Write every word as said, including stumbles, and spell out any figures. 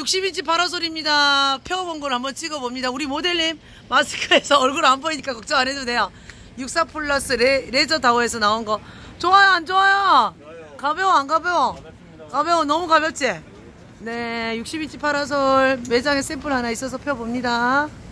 육십 인치 파라솔입니다. 펴본 걸 한번 찍어봅니다. 우리 모델님 마스크에서 얼굴 안 보이니까 걱정 안 해도 돼요. 육십사 플러스 레, 레저 타워에서 나온 거 좋아요 안 좋아요? 좋아요. 가벼워 안 가벼워? 가볍습니다. 가벼워. 너무 가볍지? 네, 육십 인치 파라솔 매장에 샘플 하나 있어서 펴봅니다.